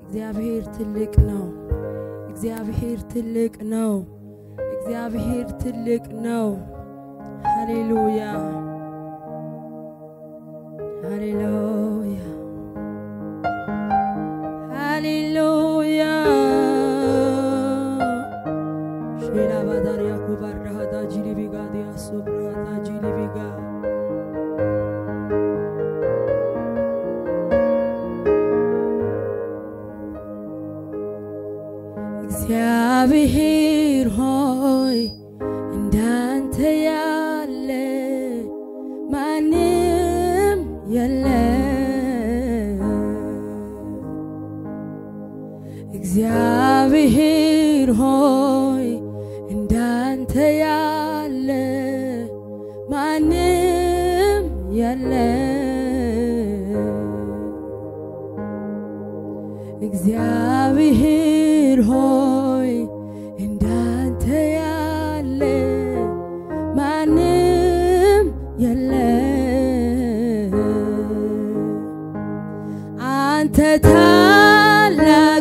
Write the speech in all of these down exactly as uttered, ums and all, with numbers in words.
እግዚአብሔር ትልቅ ነው እግዚአብሔር ትልቅ ነው እግዚአብሔር ትልቅ ነው ሃሌሉያ ሃሌሉያ ሃሌሉያ ሼላ ባዳሪያ ኩባራሃዳ ጂሊቢጋ ዲያሶብራሃዳ ጂሊቢጋ እግዚአብሔር ሆይ እንዳንተ ያለ ማንም የለም እግዚአብሔር ሆይ እንዳንተ ያለ ማንም የለም እግዚአብሔር ሆይ እንዳንተ ያለ ማንም የለም አንተ ታላቅ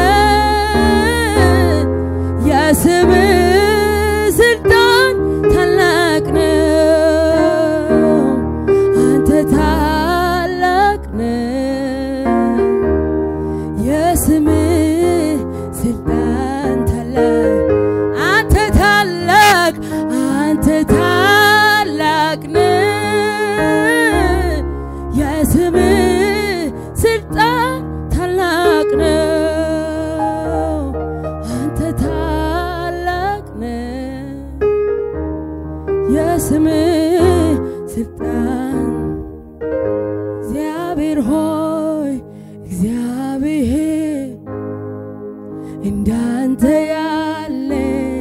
ነህ የስምህ ስልጣን ታላቅ ነው አንተ ታላቅ ነህ የስምህ ስልጣን ታላቅ አንተ ታላቅ አንተ ታላቅ ነህ የስምህ ስልጣን ታላቅ ነው አንተ ታላቅ ነህ የስምህ ስልጣን እግዚአብሔር ሆይ እግዚአብሔር እንዳንተ ያለ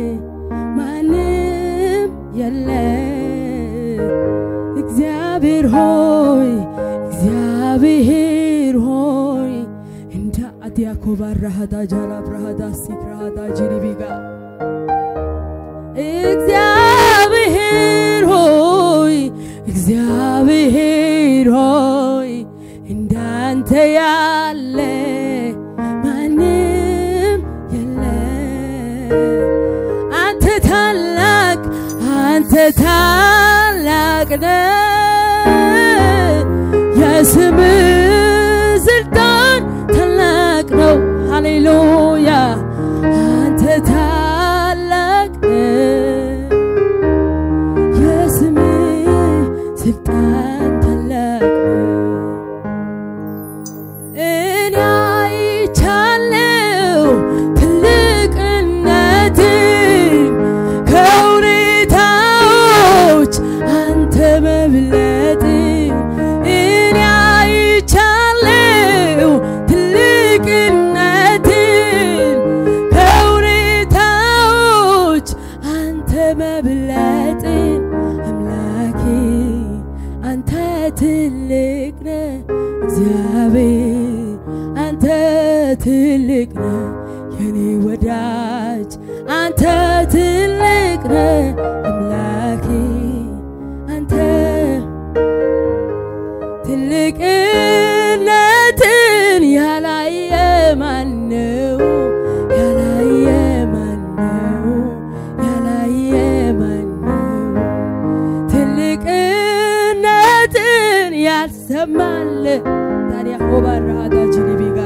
ማንም የለም እግዚአብሔር ሆይ እግዚአብሔር ሆይ እንደ አዲያኮ ባራሃዳ ጃላ ብራሃዳ ሲክራሃዳ ጂሪቢጋ እግዚአብሔር ሆይ እግዚአብሔር ሆይ እንዳንተ ያለ ማንም የለም አንተ ታላቅ አንተ ታላቅ ነህ የስምህ ስልጣን ታላቅ ነው ሃሌሉያ አንተ ታላቅ ነህ የስምህ ስልጣን ታላቅ ነው እኔ አይቻለሁ ትልቅነትህን ከሁኔታዎች አንተ መብለጥህን እኔ አይቻለሁ ትልቅነትህን ከሁኔታዎች አንተ መብለጥህን አምላኬ አንተ ትልቅ ነህ እግዚአብሔር አንተ ትልቅ ነህ የኔ ወዳጅ አንተ ትልቅ ነህ አምላኬ አንተ ትልቅነትን ያላየ ማነው ያላየ ማነው ያላየ ማነው ትልቅነትን ያልሰማል ታዲያ ሆባራዳ ጂሊቢጋ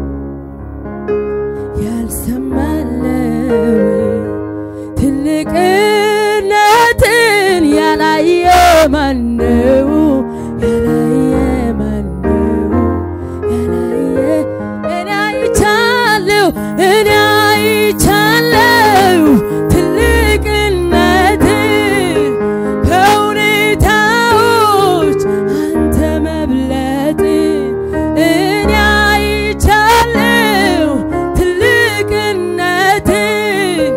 ያልሰማል ትልቅነትን ያላየ ማነው ያላየ ማነው ያላየ እኔ አይቻለሁ እኔ አይቻለሁ ትልቅነትን ከሁኔታዎች አንተ መብለጥህን እኔ አይቻለሁ ትልቅነትን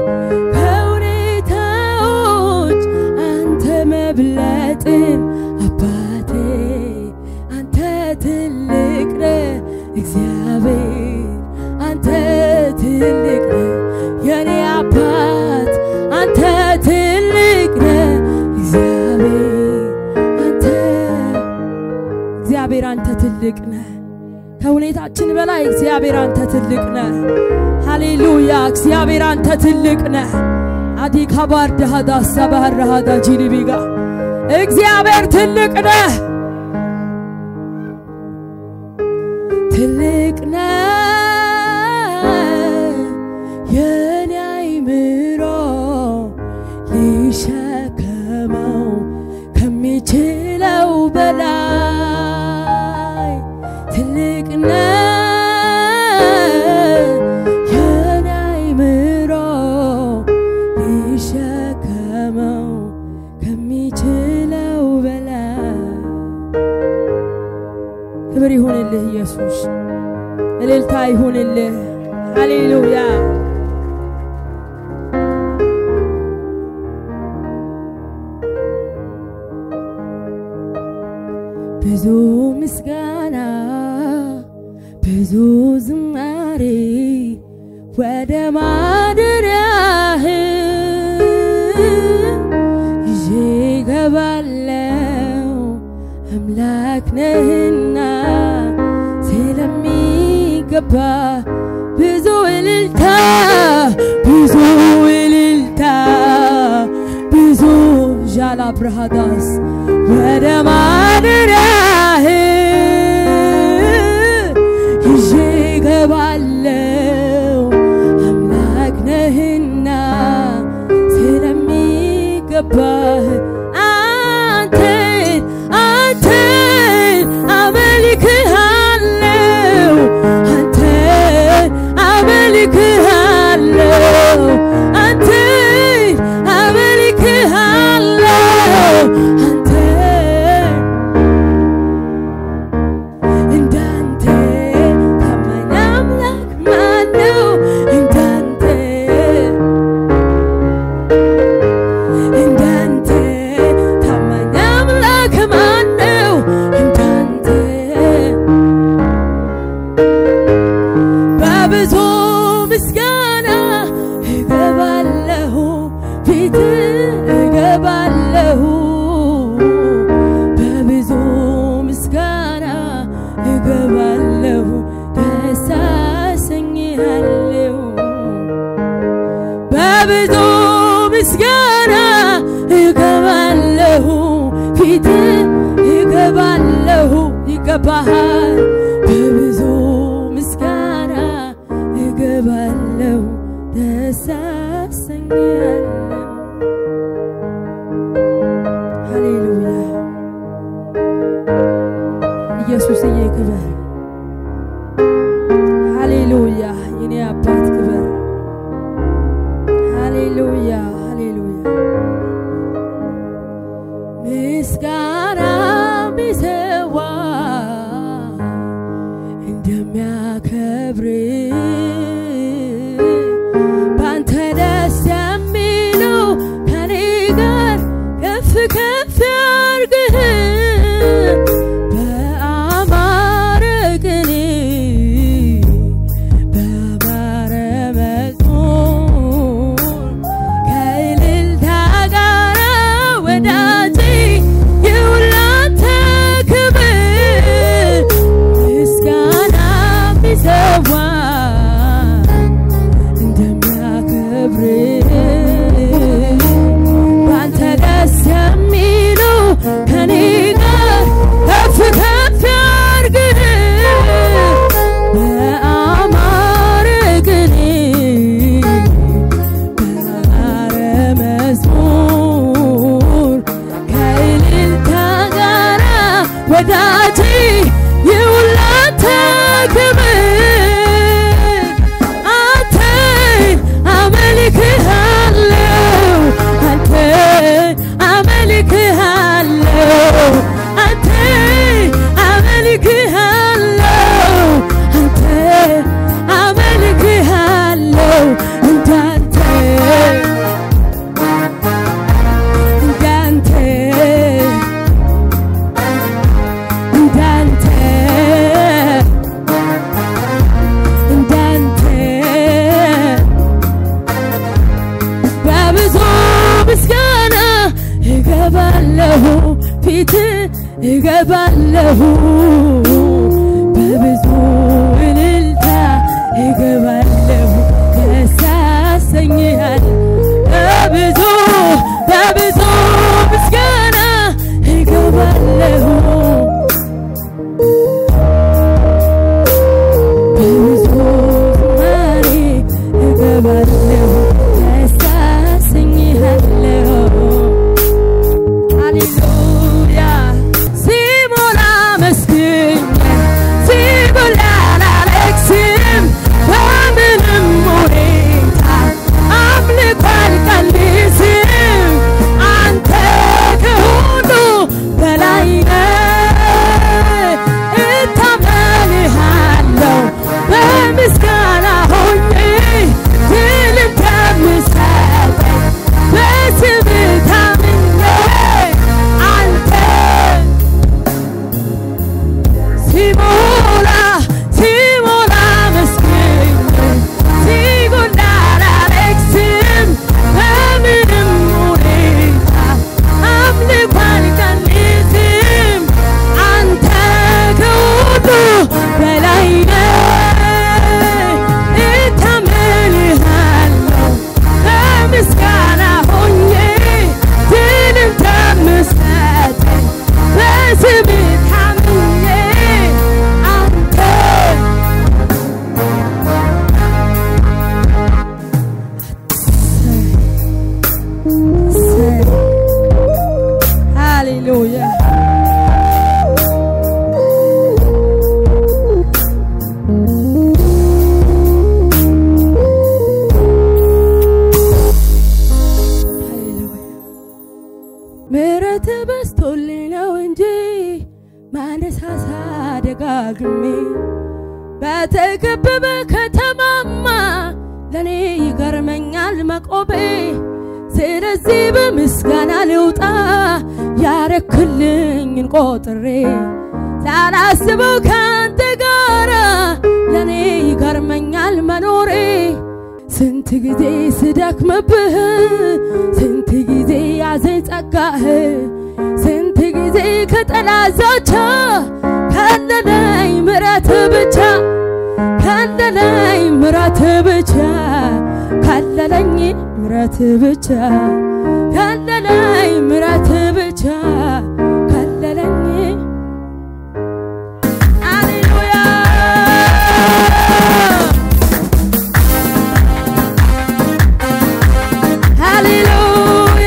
ከሁኔታዎች አንተ መብለጥህን አባቴ አንተ ትልቅ ነህ እግዚአብሔር አንተ ትልቅ ነህ የኔ አባት አንተ ትልቅ ነህ እግዚአብሔር አንተ እግዚአብሔር አንተ ትልቅ ነህ ከሁኔታችን በላይ እግዚአብሔር አንተ ትልቅ ነህ ሃሌሉያ እግዚአብሔር አንተ ትልቅ ነህ አዲካ ባርዳ ዳሳ ባህራዳ ጂሪቢጋ እግዚአብሔር ትልቅ ነህ ትልቅ ነህ የኔ አይምሮ ሊሸከመው ከሚችለው በላይ ትልቅ ነህ የኔ አይምሮ ሊሸከመው ከሚችለው በላይ ክብር ይሁንልህ ኢየሱስ እልልታ ይሁንልህ ሃሌሉያ ብዙ ምስጋና ብዙ ዝማሬ ወደ ማደሪያህ ይዤ እገባለሁ አምላክ ነህና ስለሚገባ ብዙ እልልታ ብዙ እልልታ ብዙ ጃላ ብራሃዳስ ወደ ማደሪያህ ይዤ እገባለሁ አምላክ ነህና ስለሚገባህ አንተን አንተን አመልክሃለሁ አንተን አመልክሃለሁ አንተን አመልክሃለሁ በብዙ ምስጋና እገባለሁ ፊት እገባለሁ ይገባሃል በብዙ ምስጋና እገባለሁ ደስ አሰኛለሁ ሃሌሉያ ኢየሱስዬ ክብር ሃሌሉያ የኔ አባት ክብር ሃሌሉያ ሃሌሉያ ምስጋና ቢሰዋ እንደሚያከብር ባንተ ደስ የሚለው ከኔ ጋር ከፍ ከፍ ያርግህ በአማረ ቅኔ በአማረ መዝሙር ከእልልታ ጋር ወዳጄ ይውላንተ ክብር ምስጋና ቢሰዋ እንደሚያከብር ባንተ ደስ የሚለው ከኔ ጋር ከፍ ከፍ ያርግህ በአማረ ቅኔ በአማረ መዝሙር ከእልልታ ጋር ወዳጄ ይውላንተ ክብር አንተን አመልክሃለሁ አንተን አመልክሃለሁ አንተን አመልክሃለሁ አንተን አመልክሃለሁ እንዳንተ እንዳንተ እንዳንተ እንዳንተ በብዙ ምስጋና እገባለሁ ፊት እገባለሁ በብዙ በተከበበ ከተማማ ለኔ ይገርመኛል መቆቤ ስለዚህ በምስጋና ልውጣ ያረክልኝን ቆጥሬ ሳላስበው ካንተ ጋራ ለኔ ይገርመኛል መኖሬ ስንት ጊዜ ስደክምብህ ስንት ጊዜ ያዘኝ ጸጋህ ስንት ጊዜ ከጠላቶቼ ከለለኝ ምሕረት ብቻ ከለለኝ ምሕረት ብቻ ከለለኝ ምሕረት ብቻ ከለለኝ ምሕረት ብቻ ከለለኝ ሃሌሉያ ሃሌሉያ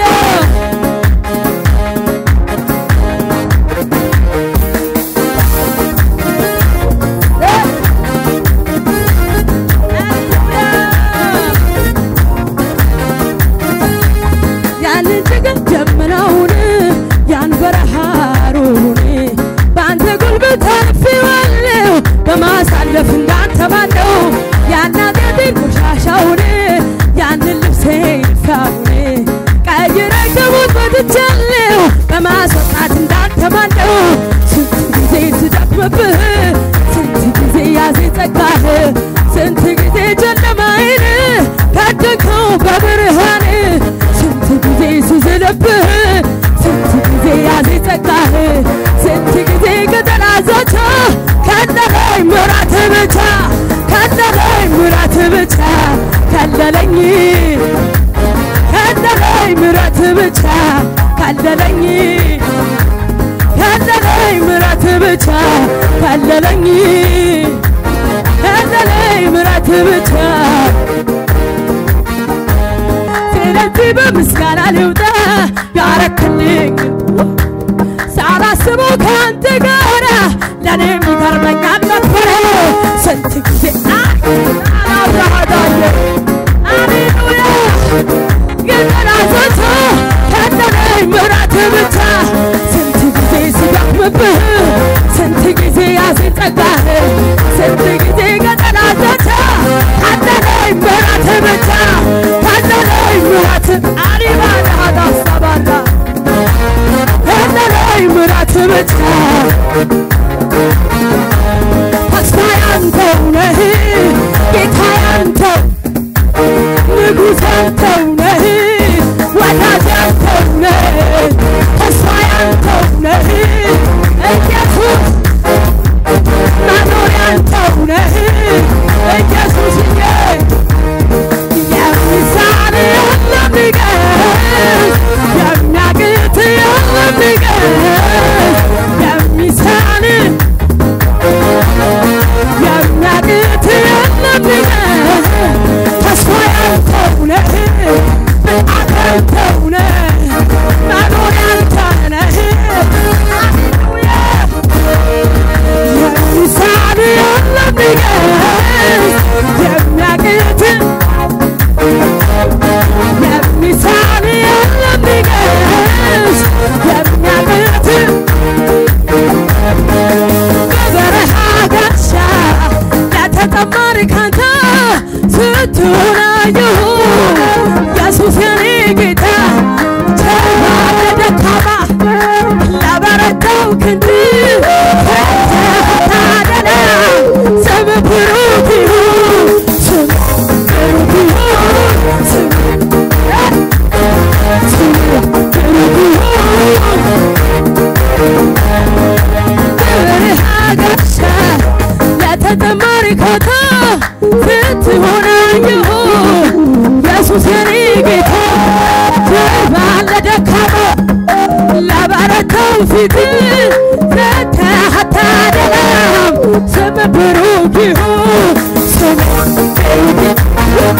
በማሳለፍ እንዳንተ ባለው ያናገር ቆሻሻውን ያን ልብሴ ይፋውኔ ቀይረህ ከሞት ወጥቻለሁ በማስወጣት እንዳንተ ባለው ስንት ጊዜ ስደክምብህ ስንት ጊዜ ያዘኝ ጸጋህ ስንት ጊዜ ጨለማዬን ታደግከው በብርሃን ስንት ጊዜ ስዝልብህ ስንት ጊዜ ያዘኝ ጸጋህ ስንት ጊዜ ከጠላቶቼ ከለለኝ ምሕረት ብቻ ከለለኝ ምሕረት ብቻ ከለለኝ ከለለኝ ምሕረት ብቻ ከለለኝ ከለለኝ ምሕረት ብቻ ከለለኝ ከለለኝ ምሕረት ብቻ ስለዚህ በምስጋና ልውጣ ያረክልኝ ሳላስበው ካንተ ጋራ ለኔ ይገርመኛል መክበሬ ስንት ጊዜ አላብራዳየ ሃሌሉያ የጠላቶቼ ከለለኝ ምሕረት ብቻ ስንት ጊዜ ስደክምብህ ስንት ጊዜ ያዘኝ ጸጋህ ስንት ጊዜ ከጠላቶቼ ከለለኝ ምሕረት ብቻ ከለለኝ ምሕረት አሪባዳ ዳሳባላ ከለለኝ ምሕረት ብቻ ተስፋ ያንተው ነህ ጌታ ያንተው ንጉሥ ያንተው ነህ ወዳጅ ያንተው ነህ ተስፋ ያንተው ነህ ኢየሱስ መኖር ያንተው ነህ ኢየሱስዬ የሚሳን የለም ንገስ የሚያቅት የለም ንገስ የሚሳን የሚያቅት የለም ንገስ ተስፋ ያንተው ነህ ብርሃን ያንተው ነህ መኖር ያንተ ነህ ሃሌሉያ የሚሳን የለም ንገስ የሚያቅት የሚሳን የለም ንገስ የሚያቅት በበረሃ ጋሻ ለተጠማሪ ካንተ ስትሆን አየሁ ኢየሱስ የኔ ጌታ ጀርባ ለደካማ ለበረታው ክንድ ታደለ ስም ብሩክ ይሁን ስም ብሩክ ይሁን ስም ብሩክ ይሁን በበረሃ ጋሻ ለተጠማሪ ካንተ ስትሆን አየሁ ኢየሱስ የኔ ጌታ ጀርባ ለደካማ ለበረታው ፊት ታደለም ስም ብሩክ ይሁን ስም ብሩክ ይሁን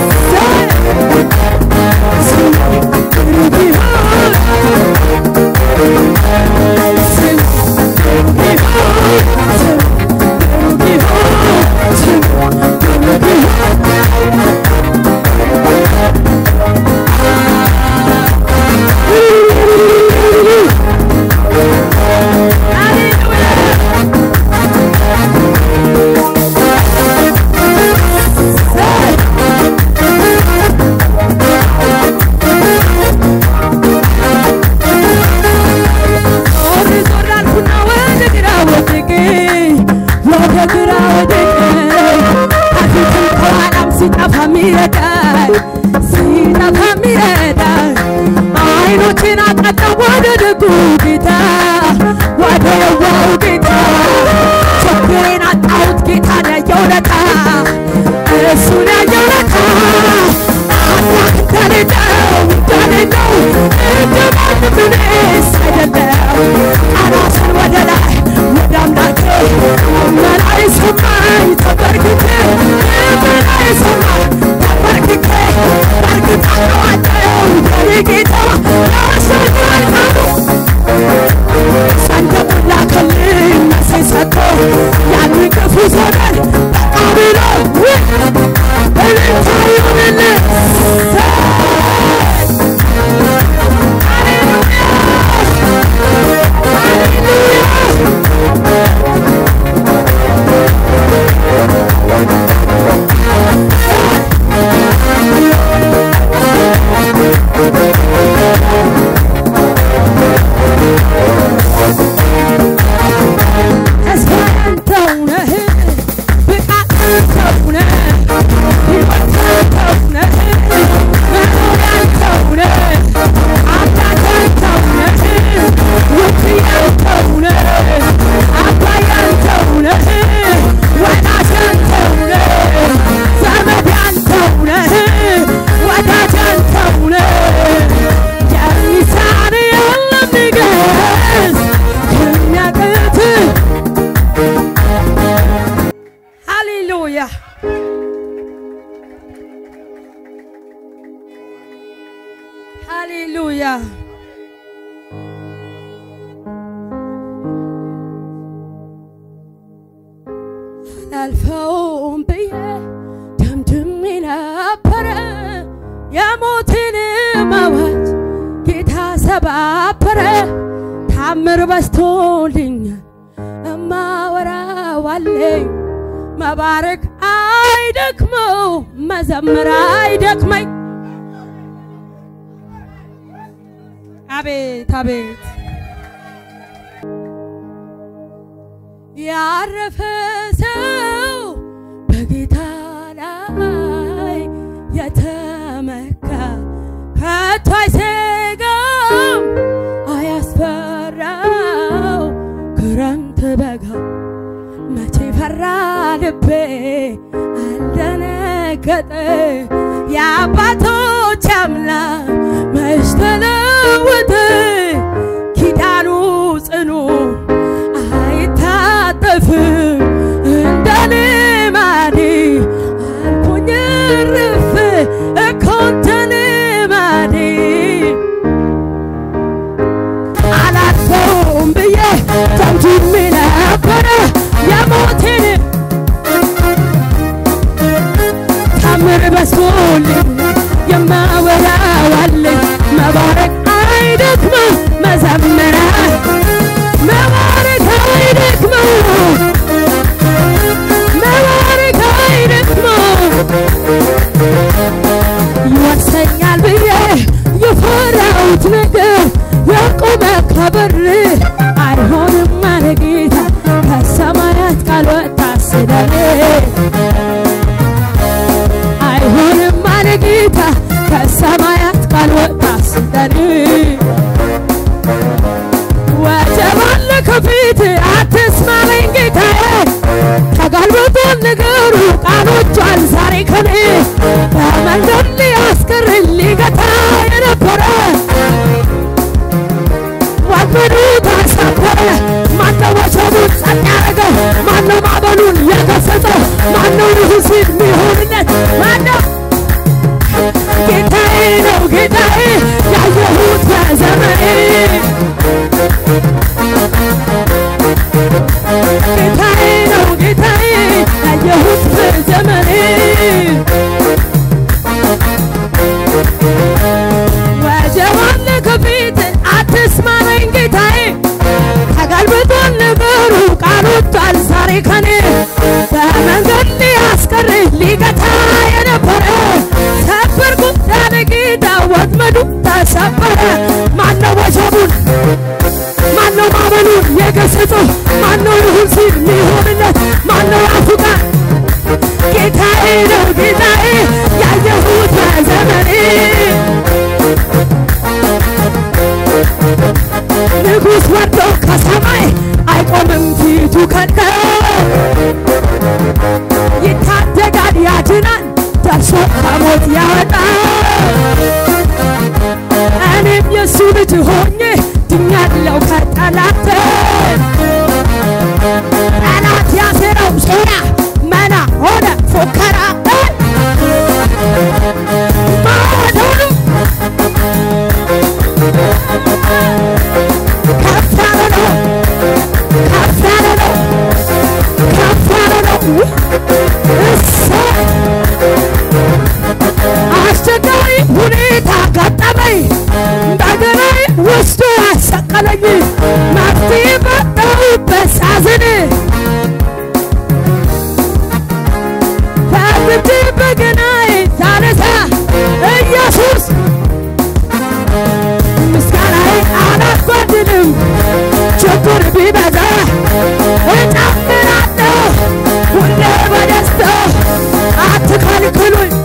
ስም ብሩክ ይሁን ስም ብሩክ ይሁን ስም ብሩክ ይሁን ስም ብሩክ ይሁን ሲጠፋ ሚረዳኝ ሲጠፋ ሚረዳኝ አይኖቼን አቀና ወደ ደጉ ጌታ ወደ የዋው ጌታ ችግሬን አጣሁት ጌታን ያየው ለታ እሱን ያየው ለታ አምላክ እንደሌለው እንደሌለው እንደማንም እኔስ አይደለም አራስን ወደ ላይ ወደ አምላኬ መላይ ሰማይ ተበርክኬ መላይ ሰማይ ተበርክኬ በርክታለሁ አጣየው ጌታ ያሰኛል ካሉ ሰንደቁን ላከልኝ መሳይ ሰጥቶ ያንን ክፉ ዘመን በቃ ብሎ እልልታ ይሁንልህ Hallelujah. አልፈውም ብዬ ደምድሜ ነበረ የሞትን ማዋጅ ጌታ ሰባበረ ታምር በስቶልኛል እማወራዋለኝ መባረክ አይደክመው መዘመር አይደክመኝ አቤት አቤት ያረፈ ሰው በጌታ ላይ የተመካ ከቶ አይሰጋም አያስፈራው ክረምት በጋ መቼ ፈራ ልቤ አልደነገጠ የአባቶች አምላክ መች ተለወጠ ኪዳኑ ጽኑ አይታጠፍም እንደ ልማዴ አልኩኝ እርፍ እኮ እንደ ልማዴ አላልፈውም ብዬ ደምድሜ ነበረ የሞትን ታምር በስቶልኝ የማወራዋለኝ መባረክ አይደክመው መዘመር መባረክ አይደክመው መባረክ አይደክመው ይወርሰኛል ብዬ የፈራሁት ነገር የቆመ ከበር አይሆንም አለ ጌታ ከሰማያት ቃል ወጣ ስለኔ አይሆንም አለ ጌታ ከሰማያት ቃል ወጣ ስለኔ ወጀብ አለ ከፊት አትስማለኝ ጌታዬ ተጋልበቶን ነገሩ ቃሎቿን ዛሬ ከኔ በመንገድ ሊያስቀረኝ ሊገታ የነበረ ወጥመዱ ተሰበረ ማነው ወጀቡን ጸጥ ያደረገው ማነው ማዕበሉን የገሰጸው ማነው ይሁን ሲል ሚሆንለት ማነው ጌታዬ ነው ጌታዬ ያየሁት በዘመኔ ጌታዬ ነው ጌታዬ ያየሁት በዘመኔ መልሶ ከሞት ያወጣ እኔም የሱ ልጅ ሆኜ ድኛለሁ ከጠላት ጠላት ያሰረው ሴራ መና ሆነ ፎከራ ማዶኑ ከፋለ ነው ከፋለ ነው ከፋለ ነው አስቸጋሪ ሁኔታ ገጠመኝ በገናዬ ውስጡ ያሰቀለኝ መፍትሄ መጣሁበት ሳዝን ፈትቼ በገናዬ ሳነሳ ኢየሱስ ምስጋናዬ አላጓድልም ችግር ቢበዛ እጨምራለሁ ሁሌ በደስታ አትከልክሉኝ